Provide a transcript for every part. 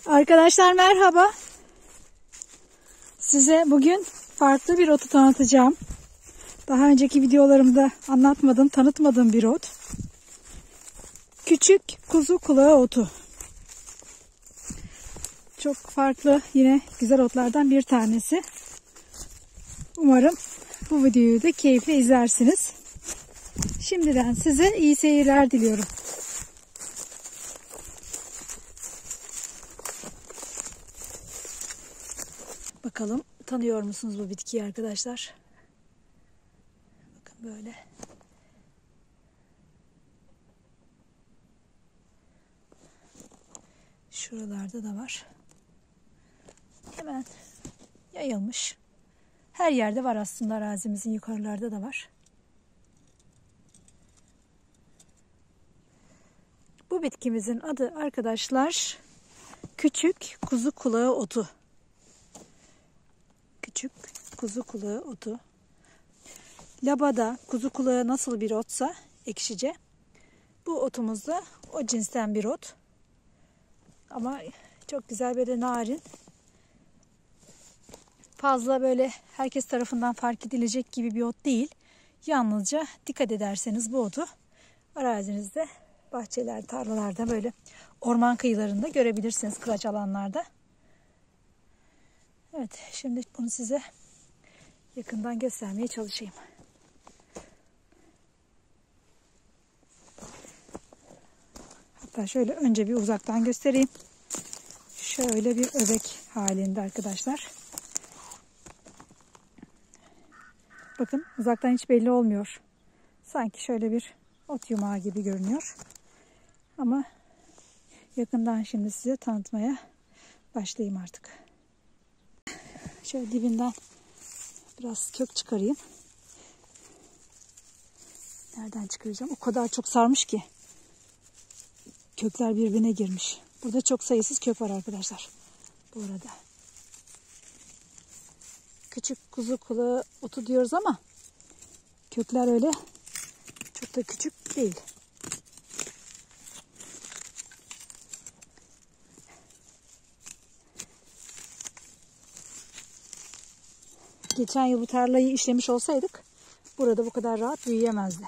Arkadaşlar merhaba. Size bugün farklı bir otu tanıtacağım. Daha önceki videolarımda anlatmadığım, tanıtmadığım bir ot. Küçük kuzu kulağı otu. Çok farklı, yine güzel otlardan bir tanesi. Umarım bu videoyu da keyifle izlersiniz. Şimdiden size iyi seyirler diliyorum. Bakalım tanıyor musunuz bu bitkiyi arkadaşlar? Bakın böyle. Şuralarda da var. Hemen yayılmış. Her yerde var aslında, arazimizin yukarılarda da var. Bu bitkimizin adı arkadaşlar küçük kuzu kulağı otu. Küçük kuzu kulağı otu. Labada kuzu kulağı nasıl bir otsa ekşice, bu otumuz da o cinsten bir ot. Ama çok güzel, böyle narin. Fazla böyle herkes tarafından fark edilecek gibi bir ot değil. Yalnızca dikkat ederseniz bu otu arazinizde, bahçeler, tarlalarda, böyle orman kıyılarında görebilirsiniz, kıraç alanlarda. Evet, şimdi bunu size yakından göstermeye çalışayım. Hatta şöyle önce bir uzaktan göstereyim. Şöyle bir öbek halinde arkadaşlar. Bakın uzaktan hiç belli olmuyor. Sanki şöyle bir ot yumağı gibi görünüyor. Ama yakından şimdi size tanıtmaya başlayayım artık. Şöyle dibinden biraz kök çıkarayım. Nereden çıkaracağım? O kadar çok sarmış ki. Kökler birbirine girmiş. Burada çok sayısız kök var arkadaşlar. Bu arada. Küçük kuzu kulağı otu diyoruz ama kökler öyle çok da küçük değil. Geçen yıl bu tarlayı işlemiş olsaydık burada bu kadar rahat büyüyemezdi.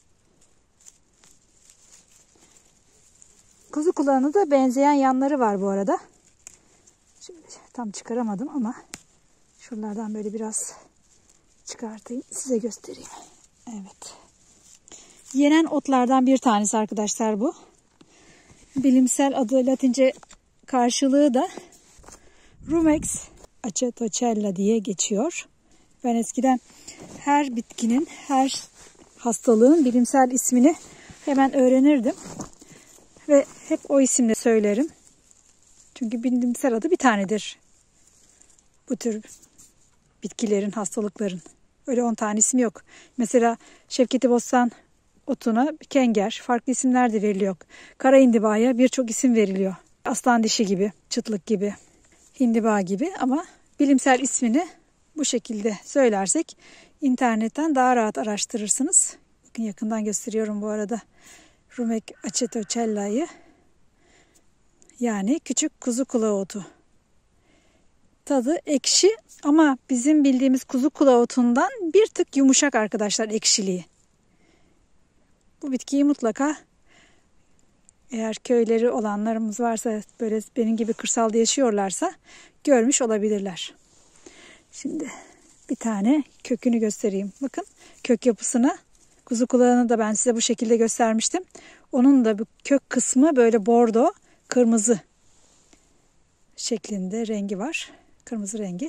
Kuzu kulağına da benzeyen yanları var bu arada. Şöyle tam çıkaramadım ama şuralardan böyle biraz çıkartayım, size göstereyim. Evet. Yenen otlardan bir tanesi arkadaşlar bu. Bilimsel adı, Latince karşılığı da Rumex acetocella diye geçiyor. Ben eskiden her bitkinin, her hastalığın bilimsel ismini hemen öğrenirdim. Ve hep o isimle söylerim. Çünkü bilimsel adı bir tanedir. Bu tür bitkilerin, hastalıkların. Öyle 10 tane isim yok. Mesela Şevketi Bostan otuna kenger, farklı isimler de veriliyor. Kara hindibaya birçok isim veriliyor. Aslan dişi gibi, çıtlık gibi, hindiba gibi, ama bilimsel ismini bu şekilde söylersek internetten daha rahat araştırırsınız. Bakın yakından gösteriyorum bu arada. Rumex acetocella'yı, yani küçük kuzu kulağı otu. Tadı ekşi ama bizim bildiğimiz kuzu kulağı otundan bir tık yumuşak arkadaşlar ekşiliği. Bu bitkiyi mutlaka, eğer köyleri olanlarımız varsa, böyle benim gibi kırsalda yaşıyorlarsa görmüş olabilirler. Şimdi bir tane kökünü göstereyim. Bakın kök yapısına. Kuzu kulağını da ben size bu şekilde göstermiştim. Onun da bu kök kısmı böyle bordo, kırmızı şeklinde rengi var. Kırmızı rengi.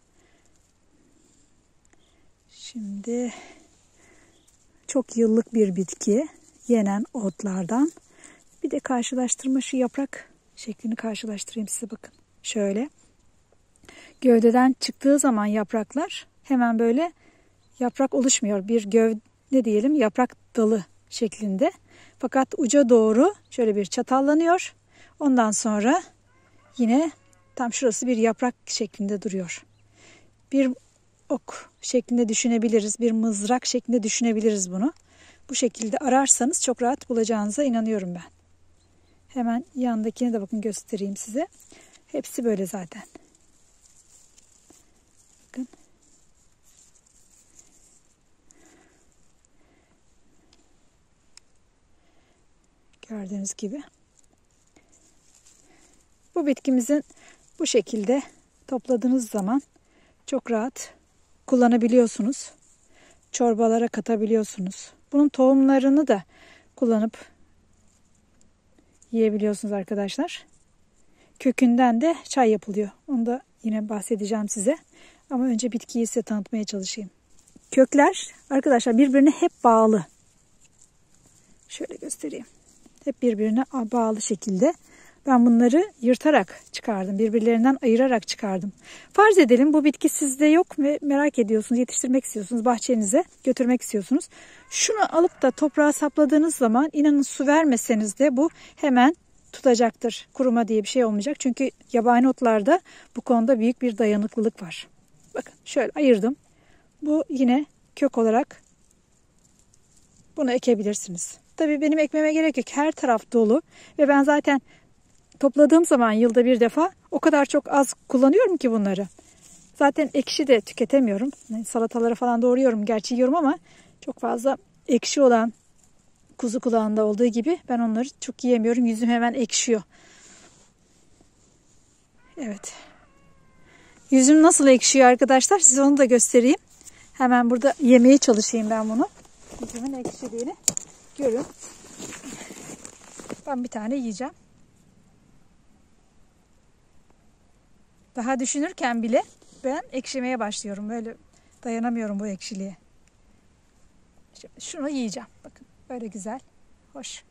Şimdi çok yıllık bir bitki. Yenen otlardan. Bir de karşılaştırma, şu yaprak şeklini karşılaştırayım size, bakın. Şöyle. Gövdeden çıktığı zaman yapraklar hemen böyle yaprak oluşmuyor. Bir ne diyelim, yaprak dalı şeklinde. Fakat uca doğru şöyle bir çatallanıyor. Ondan sonra yine tam şurası bir yaprak şeklinde duruyor. Bir ok şeklinde düşünebiliriz. Bir mızrak şeklinde düşünebiliriz bunu. Bu şekilde ararsanız çok rahat bulacağınıza inanıyorum ben. Hemen yandakini de bakın göstereyim size. Hepsi böyle zaten. Bakın. Gördüğünüz gibi. Bu bitkimizin bu şekilde topladığınız zaman çok rahat kullanabiliyorsunuz. Çorbalara katabiliyorsunuz. Bunun tohumlarını da kullanıp yiyebiliyorsunuz arkadaşlar. Kökünden de çay yapılıyor. Onu da yine bahsedeceğim size. Ama önce bitkiyi size tanıtmaya çalışayım. Kökler arkadaşlar birbirine hep bağlı. Şöyle göstereyim. Hep birbirine bağlı şekilde. Ben bunları yırtarak çıkardım. Birbirlerinden ayırarak çıkardım. Farz edelim bu bitki sizde yok ve merak ediyorsunuz, yetiştirmek istiyorsunuz, bahçenize götürmek istiyorsunuz. Şunu alıp da toprağa sapladığınız zaman inanın su vermeseniz de bu hemen tutacaktır. Kuruma diye bir şey olmayacak. Çünkü yabani otlarda bu konuda büyük bir dayanıklılık var. Bakın şöyle ayırdım. Bu yine kök olarak bunu ekebilirsiniz. Tabii benim ekmeme gerek yok. Her taraf dolu ve ben zaten topladığım zaman yılda bir defa o kadar çok az kullanıyorum ki bunları. Zaten ekşi de tüketemiyorum. Salatalara falan doğruyorum. Gerçi yiyorum ama çok fazla ekşi olan kuzu kulağında olduğu gibi ben onları çok yiyemiyorum. Yüzüm hemen ekşiyor. Evet. Yüzüm nasıl ekşiyor arkadaşlar? Size onu da göstereyim. Hemen burada yemeye çalışayım ben bunu. Yüzümün ekşiliğini görün. Ben bir tane yiyeceğim. Daha düşünürken bile ben ekşimeye başlıyorum. Böyle dayanamıyorum bu ekşiliğe. Şunu yiyeceğim. Bakın böyle güzel. Hoş.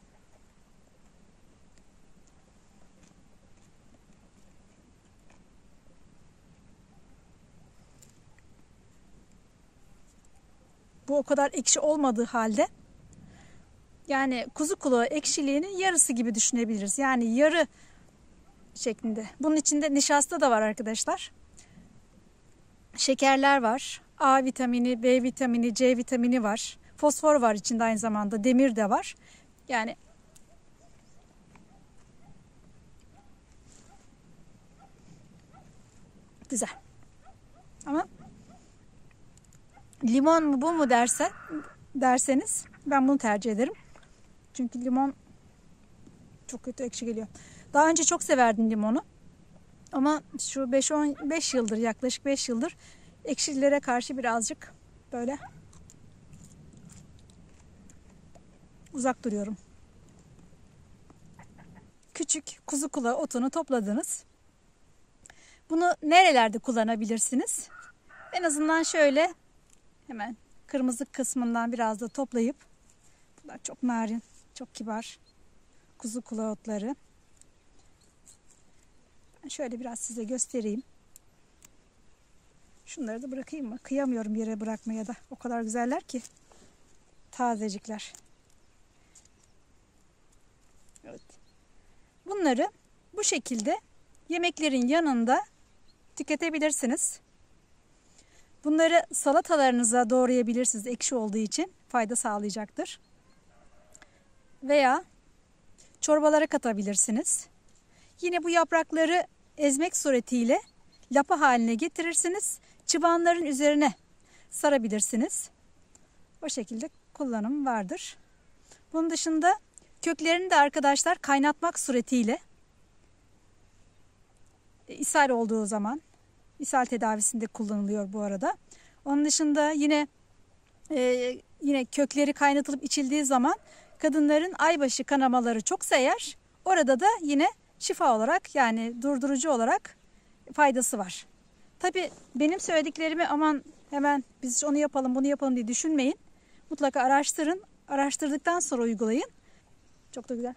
Bu o kadar ekşi olmadığı halde yani kuzu kulağı ekşiliğinin yarısı gibi düşünebiliriz. Yani yarı şeklinde. Bunun içinde nişasta da var arkadaşlar. Şekerler var. A vitamini, B vitamini, C vitamini var. Fosfor var içinde aynı zamanda. Demir de var. Yani güzel. Ama limon mu bu mu derseniz ben bunu tercih ederim. Çünkü limon çok kötü ekşi geliyor. Daha önce çok severdim limonu. Ama şu 5 yıldır yaklaşık 5 yıldır ekşililere karşı birazcık böyle uzak duruyorum. Küçük kuzu kulağı otunu topladınız. Bunu nerelerde kullanabilirsiniz? En azından şöyle hemen kırmızı kısmından biraz da toplayıp, bunlar çok narin, çok kibar kuzu kulağı otları. Ben şöyle biraz size göstereyim. Şunları da bırakayım mı? Kıyamıyorum yere bırakmaya da. O kadar güzeller ki. Tazecikler. Evet. Bunları bu şekilde yemeklerin yanında tüketebilirsiniz. Bunları salatalarınıza doğrayabilirsiniz. Ekşi olduğu için fayda sağlayacaktır. Veya çorbalara katabilirsiniz. Yine bu yaprakları ezmek suretiyle lapa haline getirirsiniz. Çıbanların üzerine sarabilirsiniz. O şekilde kullanım vardır. Bunun dışında köklerini de arkadaşlar kaynatmak suretiyle ishal olduğu zaman, ishal tedavisinde kullanılıyor bu arada. Onun dışında yine kökleri kaynatılıp içildiği zaman kadınların aybaşı kanamaları çoksa eğer, orada da yine şifa olarak, yani durdurucu olarak faydası var. Tabii benim söylediklerimi aman hemen biz onu yapalım bunu yapalım diye düşünmeyin. Mutlaka araştırın. Araştırdıktan sonra uygulayın. Çok da güzel.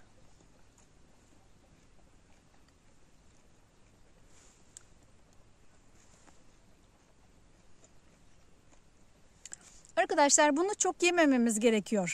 Arkadaşlar bunu çok yemememiz gerekiyor.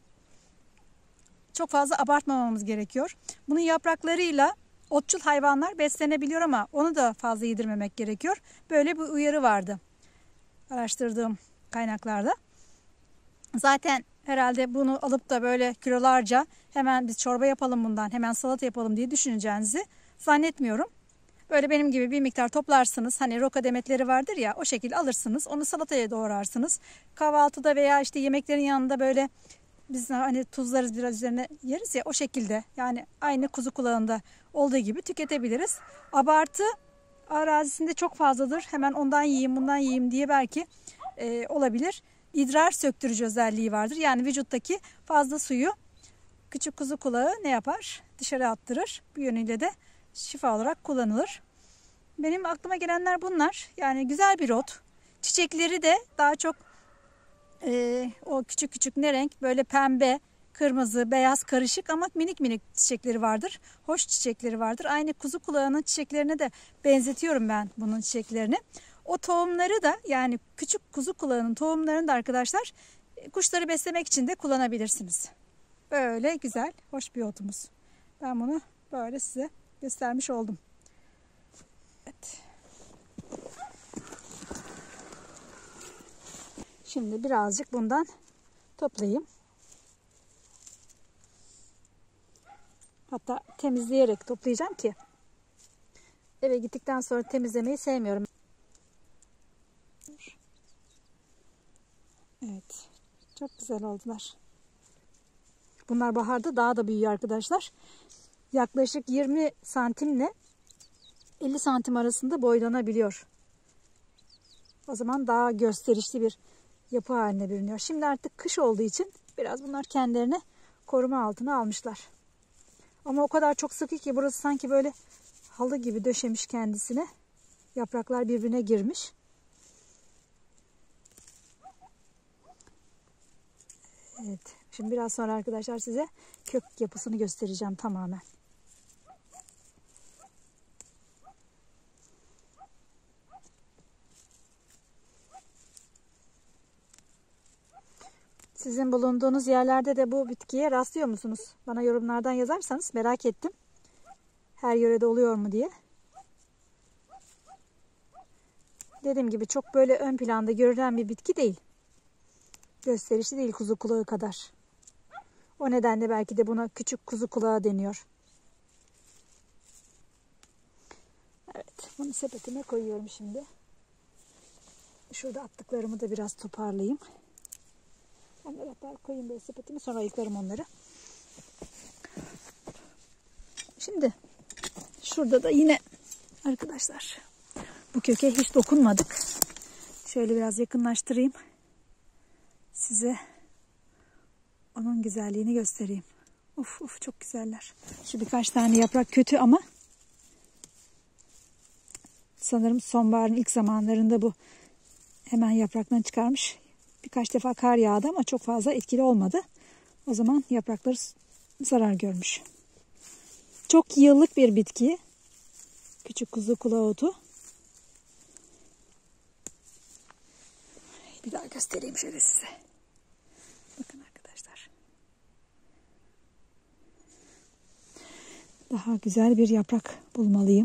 Çok fazla abartmamamız gerekiyor. Bunun yapraklarıyla otçul hayvanlar beslenebiliyor ama onu da fazla yedirmemek gerekiyor. Böyle bir uyarı vardı araştırdığım kaynaklarda. Zaten herhalde bunu alıp da böyle kilolarca hemen biz çorba yapalım bundan, hemen salata yapalım diye düşüneceğinizi zannetmiyorum. Böyle benim gibi bir miktar toplarsınız. Hani roka demetleri vardır ya, o şekilde alırsınız. Onu salataya doğrarsınız. Kahvaltıda veya işte yemeklerin yanında böyle biz hani tuzlarız, biraz üzerine yeriz ya, o şekilde. Yani aynı kuzu kulağında olduğu gibi tüketebiliriz. Abartı arazisinde çok fazladır. Hemen ondan yiyeyim bundan yiyeyim diye belki olabilir. İdrar söktürücü özelliği vardır. Yani vücuttaki fazla suyu küçük kuzu kulağı ne yapar? Dışarı attırır. Bu yönüyle de şifa olarak kullanılır. Benim aklıma gelenler bunlar. Yani güzel bir ot. Çiçekleri de daha çok o küçük küçük ne renk? Böyle pembe, kırmızı, beyaz karışık ama minik minik çiçekleri vardır. Hoş çiçekleri vardır. Aynı kuzu kulağının çiçeklerine de benzetiyorum ben bunun çiçeklerini. O tohumları da, yani küçük kuzu kulağının tohumlarını da arkadaşlar kuşları beslemek için de kullanabilirsiniz. Böyle güzel, hoş bir otumuz. Ben bunu böyle size göstermiş oldum. Evet. Şimdi birazcık bundan toplayayım. Hatta temizleyerek toplayacağım ki eve gittikten sonra temizlemeyi sevmiyorum. Evet. Çok güzel oldular. Bunlar baharda daha da büyüyor arkadaşlar. Yaklaşık 20 santimle 50 santim arasında boylanabiliyor. O zaman daha gösterişli bir yapı haline bürünüyor. Şimdi artık kış olduğu için biraz bunlar kendilerini koruma altına almışlar. Ama o kadar çok sıkı ki burası sanki böyle halı gibi döşemiş kendisine. Yapraklar birbirine girmiş. Evet. Şimdi biraz sonra arkadaşlar size kök yapısını göstereceğim tamamen. Sizin bulunduğunuz yerlerde de bu bitkiye rastlıyor musunuz? Bana yorumlardan yazarsanız merak ettim. Her yörede oluyor mu diye. Dediğim gibi çok böyle ön planda görülen bir bitki değil. Gösterişli değil kuzu kulağı kadar. O nedenle belki de buna küçük kuzu kulağı deniyor. Evet, bunu sepetime koyuyorum şimdi. Şurada attıklarımı da biraz toparlayayım. Onları hatta koyayım böyle sepetime, sonra ayıklarım onları. Şimdi şurada da yine arkadaşlar bu köke hiç dokunmadık. Şöyle biraz yakınlaştırayım. Size onun güzelliğini göstereyim. Uf uf, çok güzeller. Şu birkaç tane yaprak kötü ama sanırım sonbaharın ilk zamanlarında bu hemen yapraktan çıkarmış. Birkaç defa kar yağdı ama çok fazla etkili olmadı. O zaman yaprakları zarar görmüş. Çok yıllık bir bitki. Küçük kuzu kulağı otu. Bir daha göstereyim şöyle size. Bakın arkadaşlar. Daha güzel bir yaprak bulmalıyım.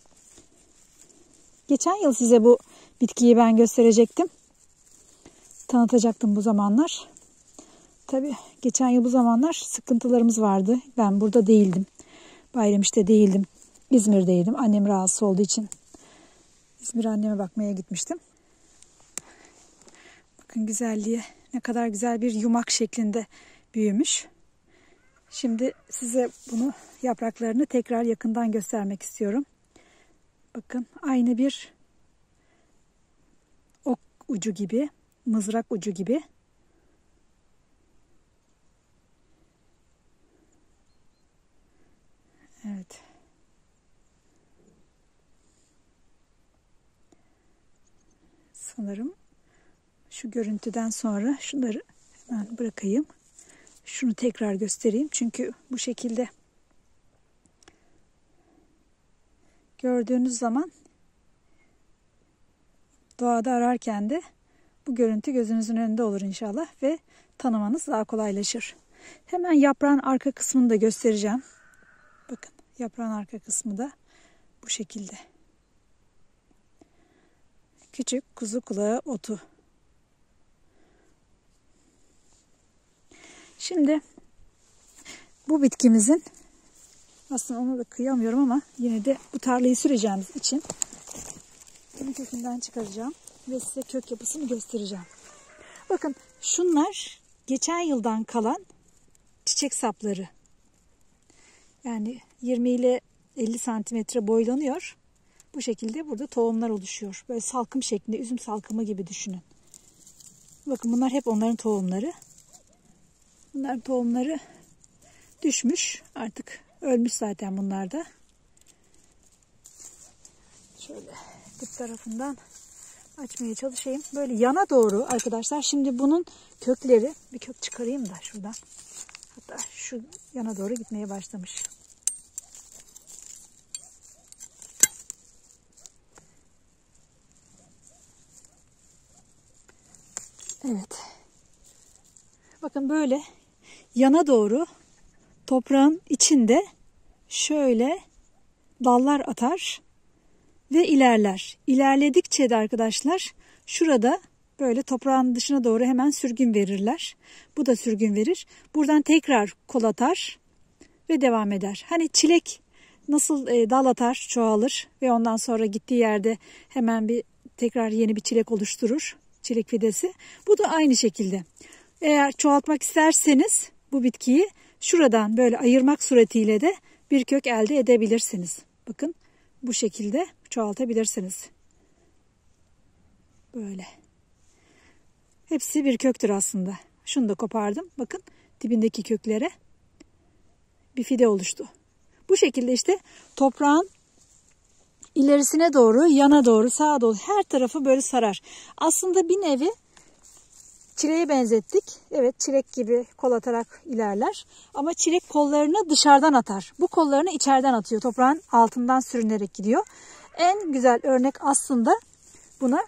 Geçen yıl size bu bitkiyi ben gösterecektim. Tanıtacaktım bu zamanlar. Tabii geçen yıl bu zamanlar sıkıntılarımız vardı. Ben burada değildim. Bayramiş'te değildim. İzmir'deydim. Annem rahatsız olduğu için İzmir'e anneme bakmaya gitmiştim. Bakın güzelliğe, ne kadar güzel bir yumak şeklinde büyümüş. Şimdi size bunu, yapraklarını tekrar yakından göstermek istiyorum. Bakın aynı bir ok ucu gibi, mızrak ucu gibi. Evet. Sanırım şu görüntüden sonra şunları hemen bırakayım. Şunu tekrar göstereyim. Çünkü bu şekilde gördüğünüz zaman doğada ararken de bu görüntü gözünüzün önünde olur inşallah ve tanımanız daha kolaylaşır. Hemen yaprağın arka kısmını da göstereceğim. Bakın yaprağın arka kısmı da bu şekilde. Küçük kuzu kulağı otu. Şimdi bu bitkimizin Aslında onu da kıyamıyorum ama yine de bu tarlayı süreceğimiz için bunu kökünden çıkaracağım ve size kök yapısını göstereceğim. Bakın şunlar geçen yıldan kalan çiçek sapları. Yani 20 ile 50 santimetre boylanıyor. Bu şekilde burada tohumlar oluşuyor. Böyle salkım şeklinde, üzüm salkımı gibi düşünün. Bakın bunlar hep onların tohumları. Bunlar tohumları düşmüş. Artık ölmüş zaten bunlar da. Şöyle dip tarafından açmaya çalışayım. Böyle yana doğru arkadaşlar. Şimdi bunun kökleri, bir kök çıkarayım da şuradan. Hatta şu yana doğru gitmeye başlamış. Evet. Bakın böyle yana doğru toprağın içinde şöyle dallar atar ve ilerler. İlerledikçe de arkadaşlar şurada böyle toprağın dışına doğru hemen sürgün verirler. Bu da sürgün verir. Buradan tekrar kol atar ve devam eder. Hani çilek nasıl dal atar, çoğalır ve ondan sonra gittiği yerde hemen tekrar yeni bir çilek oluşturur. Çilek fidesi. Bu da aynı şekilde. Eğer çoğaltmak isterseniz bu bitkiyi şuradan böyle ayırmak suretiyle de bir kök elde edebilirsiniz. Bakın bu şekilde çoğaltabilirsiniz. Böyle. Hepsi bir köktür aslında. Şunu da kopardım. Bakın dibindeki köklere bir fide oluştu. Bu şekilde işte toprağın ilerisine doğru, yana doğru, sağa doğru her tarafı böyle sarar. Aslında bir nevi çileğe benzettik. Evet, çilek gibi kol atarak ilerler. Ama çilek kollarını dışarıdan atar. Bu kollarını içeriden atıyor. Toprağın altından sürünerek gidiyor. En güzel örnek aslında buna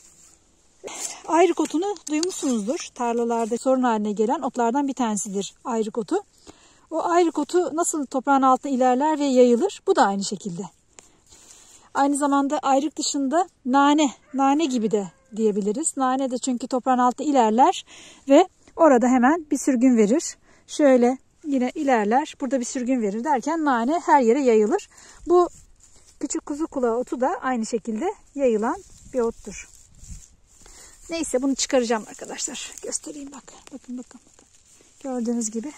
ayrık otunu duymuşsunuzdur. Tarlalarda sorun haline gelen otlardan bir tanesidir ayrık otu. O ayrık otu nasıl toprağın altına ilerler ve yayılır? Bu da aynı şekilde. Aynı zamanda ayrık dışında nane gibi de diyebiliriz. Nane de çünkü toprağın altında ilerler ve orada hemen bir sürgün verir. Şöyle yine ilerler, burada bir sürgün verir derken nane her yere yayılır. Bu küçük kuzu kulağı otu da aynı şekilde yayılan bir ottur. Neyse bunu çıkaracağım arkadaşlar. Göstereyim bak. Bakın. Gördüğünüz gibi.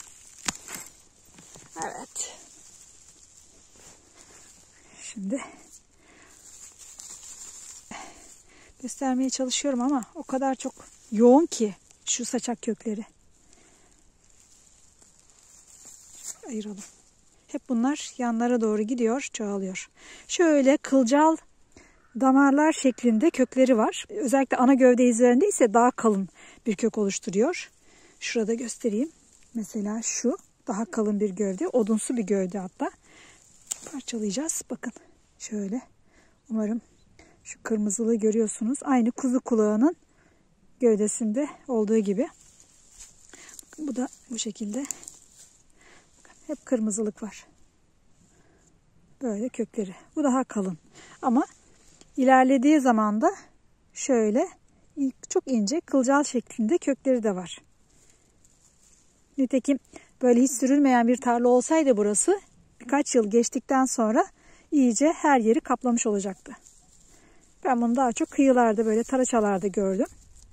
Evet. Şimdi göstermeye çalışıyorum ama o kadar çok yoğun ki şu saçak kökleri. Ayıralım. Hep bunlar yanlara doğru gidiyor, çoğalıyor. Şöyle kılcal damarlar şeklinde kökleri var. Özellikle ana gövde izlerinde ise daha kalın bir kök oluşturuyor. Şurada göstereyim. Mesela şu daha kalın bir gövde, odunsu bir gövde hatta. Parçalayacağız. Bakın şöyle. Umarım şu kırmızılığı görüyorsunuz. Aynı kuzu kulağının gövdesinde olduğu gibi. Bakın bu da bu şekilde. Bakın, hep kırmızılık var. Böyle kökleri. Bu daha kalın. Ama ilerlediği zaman da şöyle çok ince kılcal şeklinde kökleri de var. Nitekim böyle hiç sürülmeyen bir tarla olsaydı burası birkaç yıl geçtikten sonra iyice her yeri kaplamış olacaktı. Ben bunu daha çok kıyılarda böyle taraçalarda gördüm.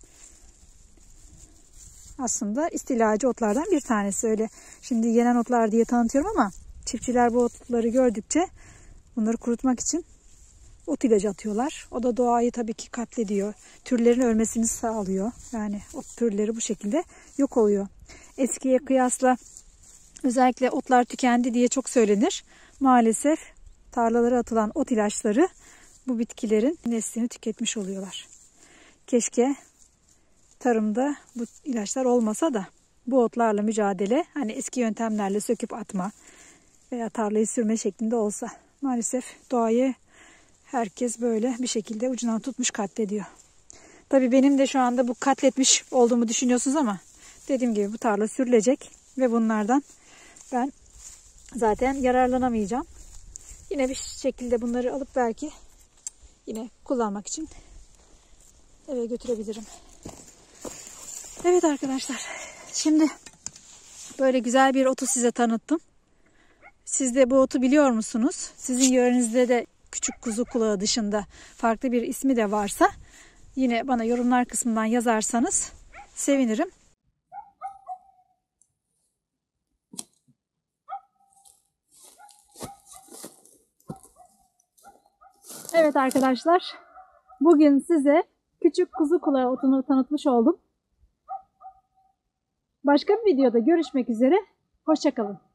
Aslında istilacı otlardan bir tanesi. Öyle şimdi yenen otlar diye tanıtıyorum ama çiftçiler bu otları gördükçe bunları kurutmak için ot ilacı atıyorlar. O da doğayı tabii ki katlediyor. Türlerin ölmesini sağlıyor. Yani ot türleri bu şekilde yok oluyor. Eskiye kıyasla özellikle otlar tükendi diye çok söylenir. Maalesef tarlalara atılan ot ilaçları bu bitkilerin neslini tüketmiş oluyorlar. Keşke tarımda bu ilaçlar olmasa da bu otlarla mücadele hani eski yöntemlerle söküp atma veya tarlayı sürme şeklinde olsa. Maalesef doğayı herkes böyle bir şekilde ucundan tutmuş katlediyor. Tabii benim de şu anda bu katletmiş olduğumu düşünüyorsunuz ama dediğim gibi bu tarla sürülecek ve bunlardan ben zaten yararlanamayacağım. Yine bir şekilde bunları alıp belki yine kullanmak için eve götürebilirim. Evet arkadaşlar. Şimdi böyle güzel bir otu size tanıttım. Siz de bu otu biliyor musunuz? Sizin yörenizde de küçük kuzu kulağı dışında farklı bir ismi de varsa yine bana yorumlar kısmından yazarsanız sevinirim. Evet arkadaşlar, bugün size küçük kuzu kulağı otunu tanıtmış oldum. Başka bir videoda görüşmek üzere, hoşça kalın.